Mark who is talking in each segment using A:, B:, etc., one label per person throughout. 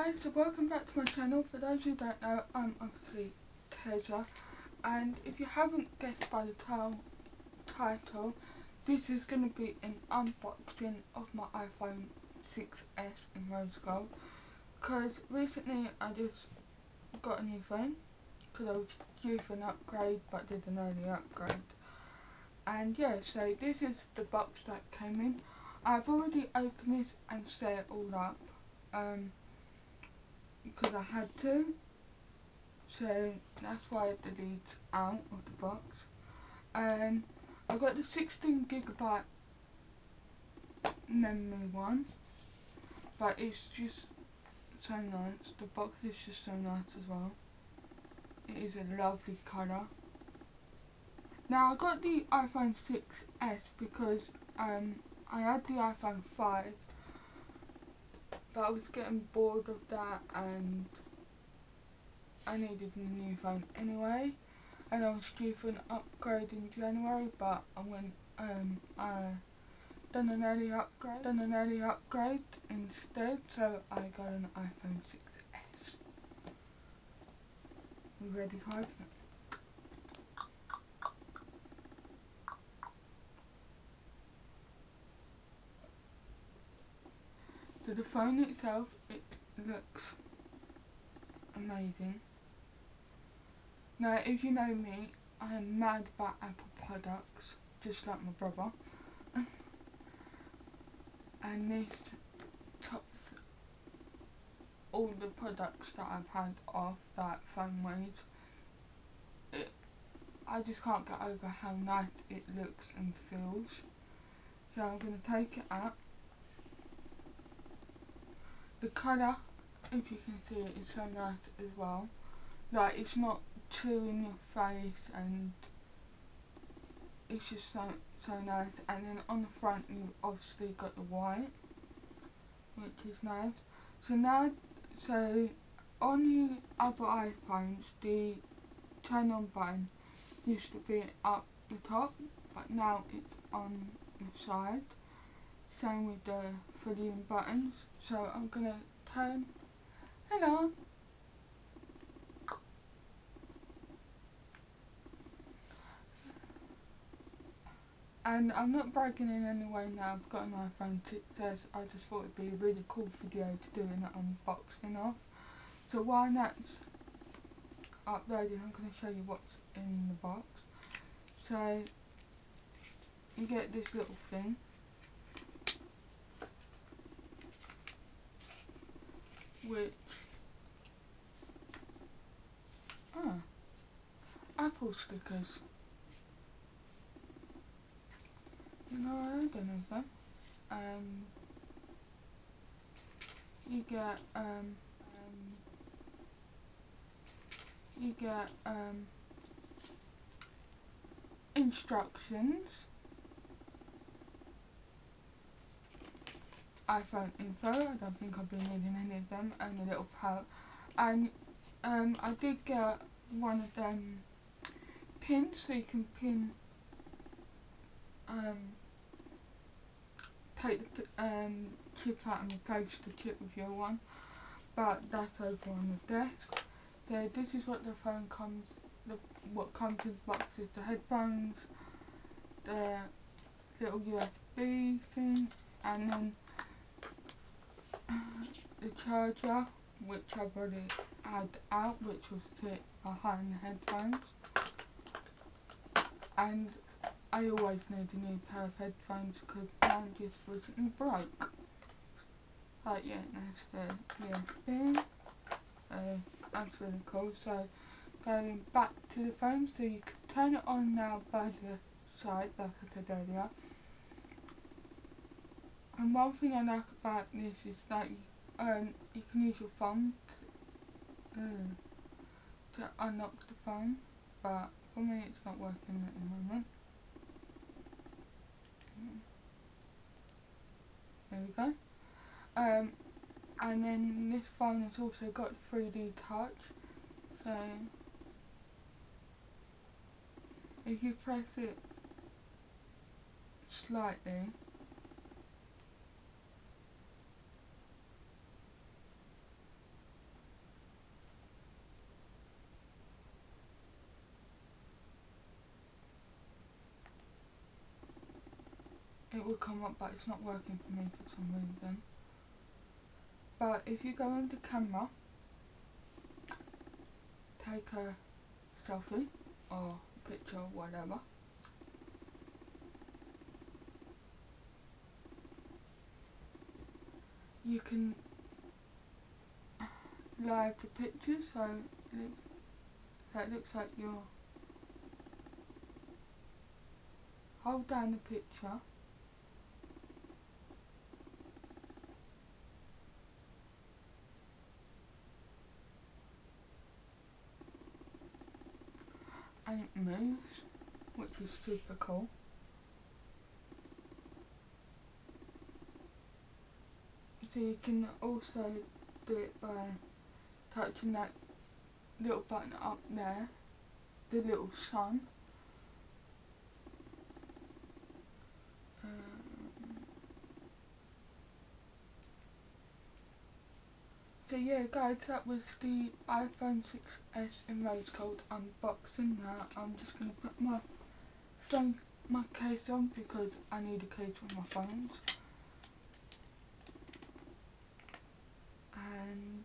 A: guys, so welcome back to my channel. For those who don't know, I'm obviously Teja, and if you haven't guessed by the title, this is going to be an unboxing of my iPhone 6s in rose gold, because recently I just got a new phone, because I was due for an upgrade but did an early upgrade. And yeah, so this is the box that came in. I've already opened this and set it all up, because I had to, so that's why it deletes out of the box. I got the 16GB memory one, but it's just so nice. The box is just so nice as well. It is a lovely colour. Now I got the iPhone 6s because I had the iPhone 5, but I was getting bored of that and I needed a new phone anyway, and I was due for an upgrade in January, but I done an early upgrade instead, so I got an iPhone 6s. You ready to open it? So the phone itself, it looks amazing. Now if you know me, I am mad about Apple products, just like my brother. And this tops all the products that I've had off that phone weight. I just can't get over how nice it looks and feels. So I'm going to take it out. The colour, if you can see it, is so nice as well. Like, it's not too in your face, and it's just so nice. And then on the front you've obviously got the white, which is nice. So on the other iPhones, the turn on button used to be up the top, but now it's on the side. Same with the volume buttons. So I'm gonna turn it on. And I'm not bragging in any way now, I've got an iPhone 6s, I just thought it'd be a really cool video to do an unboxing of. So while that's uploading, I'm going to show you what's in the box. So you get this little thing, which, Apple stickers. You know, I don't know them. You get instructions, iPhone info, I don't think I've been reading any of them, and a little pouch. And I did get one of them pins, so you can pin, take the chip out and replace the chip with your one, but that's over on the desk. So this is what the phone what comes in the box is the headphones, the little USB thing, and then the charger, which I've already had out, which will sit behind the headphones. And I always need a new pair of headphones because mine just recently broke. But yeah, that's the USB. That's really cool. So going back to the phone, so you can turn it on now by the side, like I said earlier. And one thing I like about this is that you can use your thumb to unlock the phone, but for me it's not working at the moment. There we go. And then this phone has also got 3D touch, so if you press it slightly, . it will come up, but it's not working for me for some reason. But if you go into camera, take a selfie or picture or whatever, you can live the picture, so it looks like you're hold down the picture and it moves, which is super cool. So you can also do it by touching that little button up there, the little sun. So yeah guys, that was the iPhone 6s in rose gold unboxing. Now I'm just going to put my case on because I need a case for my phones. And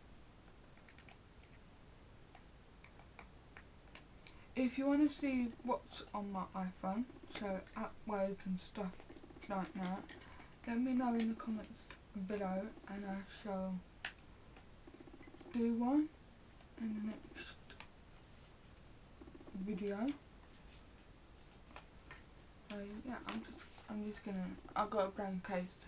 A: if you want to see what's on my iPhone, so app waves and stuff like that, let me know in the comments below and I shall do one in the next video. So yeah, I'm just gonna, I've got a blank case, so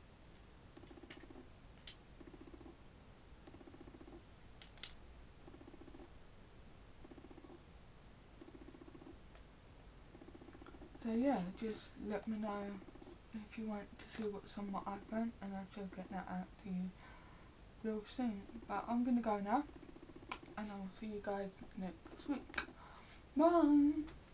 A: yeah, just let me know if you want to see what's on my iPhone and I shall get that out to you real soon. But I'm gonna go now and I will see you guys next week. Bye!